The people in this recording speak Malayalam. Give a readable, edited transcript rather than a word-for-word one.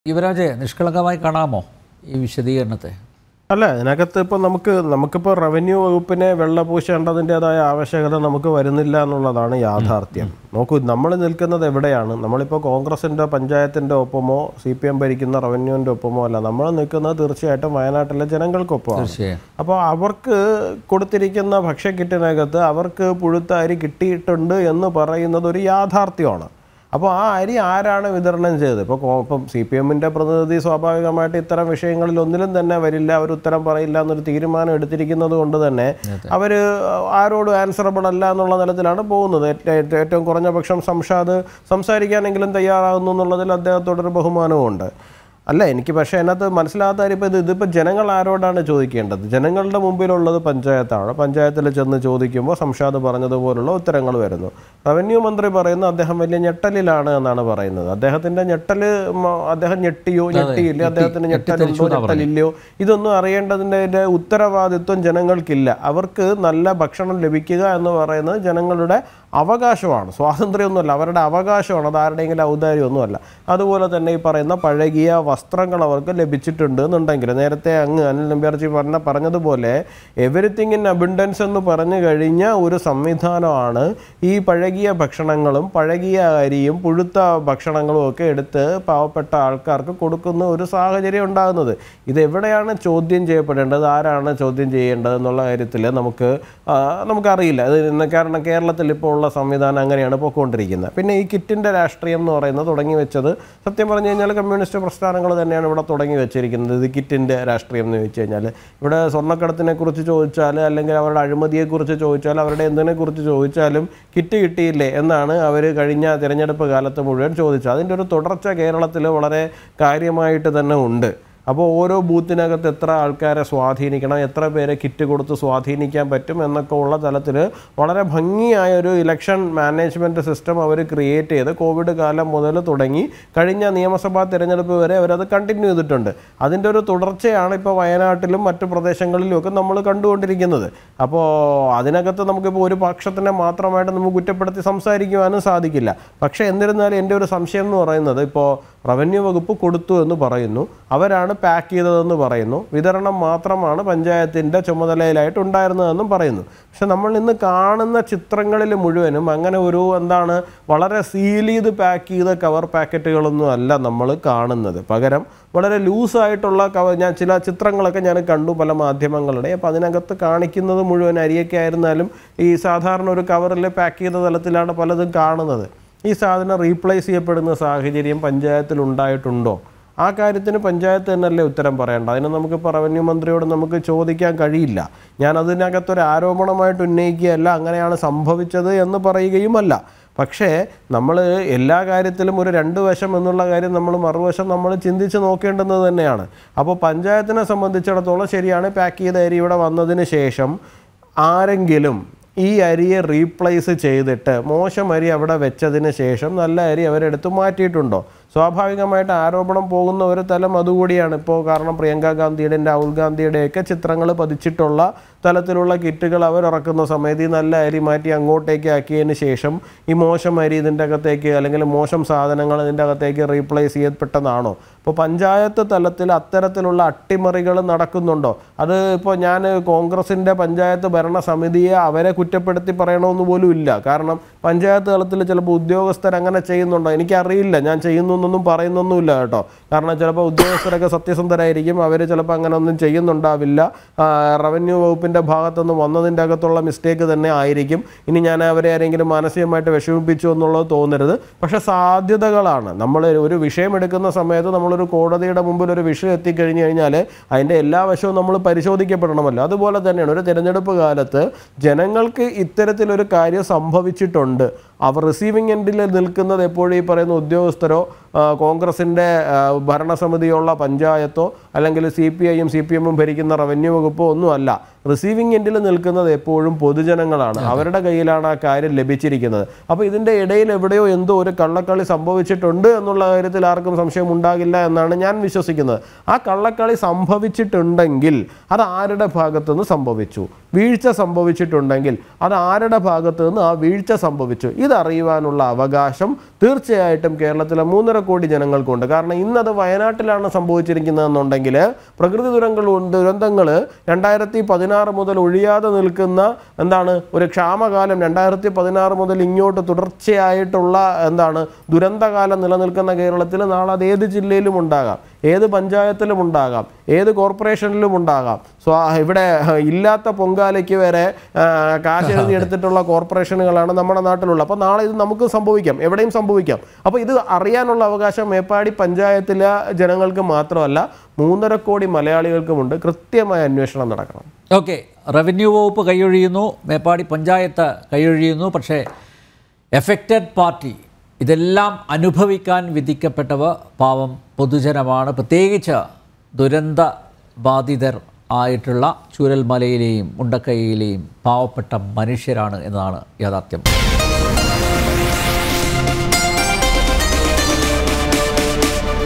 യുവരാജെ നിഷ്കളങ്കമായി കാണാമോ ഈ വിശദീകരണത്തെ? അല്ല, ഇതിനകത്ത് ഇപ്പോൾ നമുക്കിപ്പോൾ റവന്യൂ വകുപ്പിനെ വെള്ളപൂശേണ്ടതിൻ്റെതായ ആവശ്യകത നമുക്ക് വരുന്നില്ല എന്നുള്ളതാണ് യാഥാർത്ഥ്യം. നോക്കൂ, നമ്മൾ നിൽക്കുന്നത് എവിടെയാണ്? നമ്മളിപ്പോൾ കോൺഗ്രസിൻ്റെ പഞ്ചായത്തിൻ്റെ ഒപ്പമോ CPM ഭരിക്കുന്ന റവന്യൂവിൻ്റെ ഒപ്പമോ അല്ല, നമ്മൾ നിൽക്കുന്നത് തീർച്ചയായിട്ടും വയനാട്ടിലെ ജനങ്ങൾക്കൊപ്പമാണ്. അപ്പോൾ അവർക്ക് കൊടുത്തിരിക്കുന്ന ഭക്ഷ്യക്കിറ്റിനകത്ത് അവർക്ക് പുഴുത്ത അരി കിട്ടിയിട്ടുണ്ട് എന്ന് പറയുന്നത് ഒരു യാഥാർത്ഥ്യമാണ്. അപ്പോൾ ആ അരി ആരാണ് വിതരണം ചെയ്തത്? ഇപ്പം CPMൻ്റെ പ്രതിനിധി സ്വാഭാവികമായിട്ട് ഇത്തരം വിഷയങ്ങളിൽ ഒന്നിലും തന്നെ വരില്ല, അവർ ഉത്തരം പറയില്ല എന്നൊരു തീരുമാനം എടുത്തിരിക്കുന്നത് കൊണ്ട് തന്നെ അവർ ആരോടും ആൻസറബിൾ അല്ല എന്നുള്ള തലത്തിലാണ് പോകുന്നത്. ഏറ്റവും കുറഞ്ഞ പക്ഷം സംഷാദ് സംസാരിക്കാനെങ്കിലും തയ്യാറാകുന്നു എന്നുള്ളതിൽ അദ്ദേഹത്തോടൊരു ബഹുമാനവുമുണ്ട്. അല്ല, എനിക്ക് പക്ഷേ അതിനകത്ത് മനസ്സിലാകാത്ത കാര്യം ഇപ്പോൾ ഇതിപ്പോൾ ജനങ്ങൾ ആരോടാണ് ചോദിക്കേണ്ടത്? ജനങ്ങളുടെ മുമ്പിലുള്ളത് പഞ്ചായത്താണ്. പഞ്ചായത്തിൽ ചെന്ന് ചോദിക്കുമ്പോൾ സംഷാദ് പറഞ്ഞതുപോലുള്ള ഉത്തരങ്ങൾ വരുന്നു. റവന്യൂ മന്ത്രി പറയുന്നു അദ്ദേഹം വലിയ ഞെട്ടലിലാണ് എന്നാണ് പറയുന്നത്. അദ്ദേഹത്തിൻ്റെ ഞെട്ടൽ, അദ്ദേഹം ഞെട്ടിയോ ഞെട്ടിയില്ല, അദ്ദേഹത്തിന് ഞെട്ടലുണ്ടോ ഞെട്ടലില്ലയോ, ഇതൊന്നും അറിയേണ്ടതിൻ്റെ ഉത്തരവാദിത്വം ജനങ്ങൾക്കില്ല. അവർക്ക് നല്ല ഭക്ഷണം ലഭിക്കുക എന്ന് പറയുന്നത് ജനങ്ങളുടെ അവകാശമാണ്, സ്വാതന്ത്ര്യമൊന്നുമല്ല, അവരുടെ അവകാശമാണ്, അത് ആരുടെയെങ്കിലും ഔദാര്യമൊന്നുമല്ല. അതുപോലെ തന്നെ ഈ പറയുന്ന പഴകിയ വസ്ത്രങ്ങൾ അവർക്ക് ലഭിച്ചിട്ടുണ്ട് എന്നുണ്ടെങ്കിൽ, നേരത്തെ അനിൽ നമ്പ്യാർജി പറഞ്ഞതുപോലെ എവരിത്തിങ് ഇൻ അബണ്ടൻസ് എന്ന് പറഞ്ഞു കഴിഞ്ഞ ഒരു സംവിധാനമാണ് ഈ പഴകിയ ഭക്ഷണങ്ങളും പഴകിയ അരിയും പുഴുത്ത ഭക്ഷണങ്ങളും ഒക്കെ എടുത്ത് പാവപ്പെട്ട ആൾക്കാർക്ക് കൊടുക്കുന്ന ഒരു സാഹചര്യം ഉണ്ടാകുന്നത്. ഇതെവിടെയാണ് ചോദ്യം ചെയ്യപ്പെടേണ്ടത്, ആരാണ് ചോദ്യം ചെയ്യേണ്ടത് എന്നുള്ള കാര്യത്തിൽ നമുക്കറിയില്ല. കാരണം കേരളത്തിൽ ഇപ്പോൾ ഉള്ള സംവിധാനം അങ്ങനെയാണ് പോയിക്കൊണ്ടിരിക്കുന്നത്. പിന്നെ ഈ കിറ്റിൻ്റെ രാഷ്ട്രീയം എന്ന് പറയുന്നത് തുടങ്ങി വെച്ചത് സത്യം പറഞ്ഞു കഴിഞ്ഞാൽ കമ്മ്യൂണിസ്റ്റ് പ്രസ്ഥാനങ്ങൾ തന്നെയാണ് ഇവിടെ തുടങ്ങി വെച്ചിരിക്കുന്നത്. ഇത് കിറ്റിൻ്റെ രാഷ്ട്രീയം എന്ന് ചോദിച്ചു കഴിഞ്ഞാൽ ഇവിടെ സ്വർണ്ണക്കടത്തിനെ കുറിച്ച് ചോദിച്ചാൽ, അല്ലെങ്കിൽ അവരുടെ അഴിമതിയെക്കുറിച്ച് ചോദിച്ചാൽ, അവരുടെ എന്തിനെക്കുറിച്ച് ചോദിച്ചാലും കിറ്റ് കിട്ടിയില്ലേ എന്നാണ് അവർ കഴിഞ്ഞ തിരഞ്ഞെടുപ്പ് കാലത്ത് മുഴുവൻ ചോദിച്ചത്. അതിൻ്റെ ഒരു തുടർച്ച കേരളത്തിൽ വളരെ കാര്യമായിട്ട് തന്നെ ഉണ്ട്. അപ്പോൾ ഓരോ ബൂത്തിനകത്ത് എത്ര ആൾക്കാരെ സ്വാധീനിക്കണം, എത്ര പേരെ കിറ്റ് കൊടുത്ത് സ്വാധീനിക്കാൻ പറ്റും എന്നൊക്കെ ഉള്ള തലത്തിൽ വളരെ ഭംഗിയായൊരു ഇലക്ഷൻ മാനേജ്മെൻറ്റ് സിസ്റ്റം അവർ ക്രിയേറ്റ് ചെയ്ത് കോവിഡ് കാലം മുതൽ തുടങ്ങി കഴിഞ്ഞ നിയമസഭാ തിരഞ്ഞെടുപ്പ് വരെ അവരത് കണ്ടിന്യൂ ചെയ്തിട്ടുണ്ട്. അതിൻ്റെ ഒരു തുടർച്ചയാണ് ഇപ്പോൾ വയനാട്ടിലും മറ്റു പ്രദേശങ്ങളിലുമൊക്കെ നമ്മൾ കണ്ടുകൊണ്ടിരിക്കുന്നത്. അപ്പോൾ അതിനകത്ത് നമുക്കിപ്പോൾ ഒരു പക്ഷത്തിനെ മാത്രമായിട്ട് നമുക്ക് കുറ്റപ്പെടുത്തി സംസാരിക്കുവാനും സാധിക്കില്ല. പക്ഷേ എന്നിരുന്നാലും എൻ്റെ ഒരു സംശയം എന്ന് പറയുന്നത്, ഇപ്പോൾ റവന്യൂ വകുപ്പ് കൊടുത്തു എന്ന് പറയുന്നു, അവരാണ് പാക്ക് ചെയ്തതെന്ന് പറയുന്നു, വിതരണം മാത്രമാണ് പഞ്ചായത്തിൻ്റെ ചുമതലയിലായിട്ട് ഉണ്ടായിരുന്നതെന്നും പറയുന്നു. പക്ഷെ നമ്മൾ ഇന്ന് കാണുന്ന ചിത്രങ്ങളിൽ മുഴുവനും അങ്ങനെ ഒരു വളരെ സീൽ ചെയ്ത് പാക്ക് ചെയ്ത കവർ പാക്കറ്റുകളൊന്നും അല്ല നമ്മൾ കാണുന്നത്. പകരം വളരെ ലൂസായിട്ടുള്ള ഞാൻ ചില ചിത്രങ്ങളൊക്കെ ഞാൻ കണ്ടു പല മാധ്യമങ്ങളുടെ. അപ്പോൾ അതിനകത്ത് കാണിക്കുന്നത് മുഴുവൻ അരിയൊക്കെ ആയിരുന്നാലും ഈ സാധാരണ ഒരു കവറിൽ പാക്ക് ചെയ്ത തലത്തിലാണ് പലതും കാണുന്നത്. ഈ സാധനം റീപ്ലേസ് ചെയ്യപ്പെടുന്ന സാഹചര്യം പഞ്ചായത്തിൽ ഉണ്ടായിട്ടുണ്ടോ? ആ കാര്യത്തിന് പഞ്ചായത്ത് തന്നെയല്ലേ ഉത്തരം പറയേണ്ട. അതിന് നമുക്കിപ്പോൾ റവന്യൂ മന്ത്രിയോട് നമുക്ക് ചോദിക്കാൻ കഴിയില്ല. ഞാൻ അതിനകത്തൊരു ആരോപണമായിട്ട് ഉന്നയിക്കുകയല്ല, അങ്ങനെയാണ് സംഭവിച്ചത് എന്ന് പറയുകയുമല്ല. പക്ഷേ നമ്മൾ എല്ലാ കാര്യത്തിലും ഒരു രണ്ട് വശം എന്നുള്ള കാര്യം മറുവശം നമ്മൾ ചിന്തിച്ച് നോക്കേണ്ടത് തന്നെയാണ്. അപ്പോൾ പഞ്ചായത്തിനെ സംബന്ധിച്ചിടത്തോളം ശരിയാണ്, പാക്ക് ചെയ്ത അരി ഇവിടെ വന്നതിന് ശേഷം ആരെങ്കിലും ഈ അരിയെ റീപ്ലേസ് ചെയ്തിട്ട് മോശം അരി അവിടെ വെച്ചതിന് ശേഷം നല്ല അരി അവരെടുത്ത് മാറ്റിയിട്ടുണ്ടോ? സ്വാഭാവികമായിട്ട് ആരോപണം പോകുന്ന ഒരു തലം അതുകൂടിയാണ് ഇപ്പോൾ. കാരണം പ്രിയങ്ക ഗാന്ധിയുടെ, രാഹുൽ ഗാന്ധിയുടെയൊക്കെ ചിത്രങ്ങൾ പതിച്ചിട്ടുള്ള തലത്തിലുള്ള കിറ്റുകൾ അവരിറക്കുന്ന സമയത്ത് ഈ നല്ല അരി മാറ്റി അങ്ങോട്ടേക്ക് ആക്കിയതിന് ശേഷം ഈ മോശം അരി ഇതിൻ്റെ അകത്തേക്ക്, അല്ലെങ്കിൽ മോശം സാധനങ്ങൾ ഇതിൻ്റെ അകത്തേക്ക് റീപ്ലേസ് ചെയ്യപ്പെട്ടതാണോ? ഇപ്പോൾ പഞ്ചായത്ത് തലത്തിൽ അത്തരത്തിലുള്ള അട്ടിമറികൾ നടക്കുന്നുണ്ടോ? അത് ഇപ്പോൾ ഞാൻ കോൺഗ്രസിൻ്റെ പഞ്ചായത്ത് ഭരണസമിതിയെ അവരെ കുറ്റപ്പെടുത്തി പറയണമെന്ന് പോലും ഇല്ല. കാരണം പഞ്ചായത്ത് തലത്തിൽ ചിലപ്പോൾ ഉദ്യോഗസ്ഥർ അങ്ങനെ ചെയ്യുന്നുണ്ടോ എനിക്കറിയില്ല. ഞാൻ ചെയ്യുന്നൊന്നും പറയുന്നൊന്നുമില്ല കേട്ടോ. കാരണം ചിലപ്പോൾ ഉദ്യോഗസ്ഥരൊക്കെ സത്യസന്ധരായിരിക്കും, അവർ ചിലപ്പോൾ അങ്ങനെ ഒന്നും ചെയ്യുന്നുണ്ടാവില്ല. റവന്യൂ വകുപ്പിൻ്റെ ഭാഗത്തുനിന്ന് വന്നതിൻ്റെ അകത്തുള്ള മിസ്റ്റേക്ക് തന്നെ ആയിരിക്കും. ഇനി ഞാൻ അവരെ ആരെങ്കിലും മാനസികമായിട്ട് വിഷമിപ്പിച്ചു എന്നുള്ളത് തോന്നരുത്. പക്ഷേ സാധ്യതകളാണ്. നമ്മൾ ഒരു വിഷയം എടുക്കുന്ന സമയത്ത് നമ്മളൊരു കോടതിയുടെ മുമ്പിൽ ഒരു വിഷയം എത്തിക്കഴിഞ്ഞു കഴിഞ്ഞാൽ അതിൻ്റെ എല്ലാ വശവും നമ്മൾ പരിശോധിക്കപ്പെടണമല്ലോ. അതുപോലെ തന്നെയാണ് ഒരു തിരഞ്ഞെടുപ്പ് കാലത്ത് ജനങ്ങൾക്ക് ഇത്തരത്തിലൊരു കാര്യം സംഭവിച്ചിട്ടുണ്ട്. അവർ റിസീവിംഗ് എൻഡിൽ നിൽക്കുന്നത് എപ്പോഴും ഈ പറയുന്ന ഉദ്യോഗസ്ഥരോ കോൺഗ്രസിൻ്റെ ഭരണസമിതിയുള്ള പഞ്ചായത്തോ അല്ലെങ്കിൽ CPIയും CPMും ഭരിക്കുന്ന റവന്യൂ വകുപ്പോ ഒന്നുമല്ല. റിസീവിംഗ് എൻഡിൽ നിൽക്കുന്നത് എപ്പോഴും പൊതുജനങ്ങളാണ്. അവരുടെ കയ്യിലാണ് ആ കാര്യം ലഭിച്ചിരിക്കുന്നത്. അപ്പോൾ ഇതിൻ്റെ ഇടയിൽ എവിടെയോ എന്തോ ഒരു കള്ളക്കളി സംഭവിച്ചിട്ടുണ്ട് എന്നുള്ള കാര്യത്തിൽ ആർക്കും സംശയം ഉണ്ടാകില്ല എന്നാണ് ഞാൻ വിശ്വസിക്കുന്നത്. ആ കള്ളക്കളി സംഭവിച്ചിട്ടുണ്ടെങ്കിൽ അത് ആരുടെ ഭാഗത്തുനിന്ന് സംഭവിച്ചു, വീഴ്ച സംഭവിച്ചിട്ടുണ്ടെങ്കിൽ അത് ആരുടെ ഭാഗത്തു നിന്ന് ആ വീഴ്ച സംഭവിച്ചു, ഇതറിയുവാനുള്ള അവകാശം തീർച്ചയായിട്ടും കേരളത്തിലെ 3.5 കോടി ജനങ്ങൾക്കുണ്ട്. കാരണം ഇന്നത് വയനാട്ടിലാണ് സംഭവിച്ചിരിക്കുന്നതെന്നുണ്ടെങ്കിൽ പ്രകൃതി ദുരന്തങ്ങൾ 2016 മുതൽ ഒഴിയാതെ നിൽക്കുന്ന ഒരു ക്ഷാമകാലം 2016 മുതൽ ഇങ്ങോട്ട് തുടർച്ചയായിട്ടുള്ള ദുരന്തകാലം നിലനിൽക്കുന്ന കേരളത്തിൽ നാളെ അത് ഏത് ജില്ലയിലും ഉണ്ടാകാം, ഏത് പഞ്ചായത്തിലും ഉണ്ടാകാം, ഏത് കോർപ്പറേഷനിലും ഉണ്ടാകാം. ഇവിടെ ഇല്ലാത്ത പൊങ്കാലയ്ക്ക് വരെ കാശ് എഴുതിയെടുത്തിട്ടുള്ള കോർപ്പറേഷനുകളാണ് നമ്മുടെ നാട്ടിലുള്ളത്. അപ്പോൾ നാളെ ഇത് നമുക്ക് സംഭവിക്കാം, എവിടെയും സംഭവിക്കാം. അപ്പോൾ ഇത് അറിയാനുള്ള അവകാശം മേപ്പാടി പഞ്ചായത്തിലെ ജനങ്ങൾക്ക് മാത്രമല്ല 3.5 കോടി മലയാളികൾക്കുമുണ്ട്. കൃത്യമായ അന്വേഷണം നടക്കണം. ഓക്കെ, റവന്യൂ വകുപ്പ് കൈയൊഴിയുന്നു, മേപ്പാടി പഞ്ചായത്ത് കൈയൊഴിയുന്നു. പക്ഷേ എഫക്റ്റഡ് പാർട്ടി, ഇതെല്ലാം അനുഭവിക്കാൻ വിധിക്കപ്പെട്ടവർ പാവം പൊതുജനമാണ്. പ്രത്യേകിച്ച് ദുരന്ത ബാധിതർ ആയിട്ടുള്ള ചൂരൽമലയിലെയും മുണ്ടക്കൈയിലെയും പാവപ്പെട്ട മനുഷ്യരാണ് എന്നതാണ് യാഥാർത്ഥ്യം.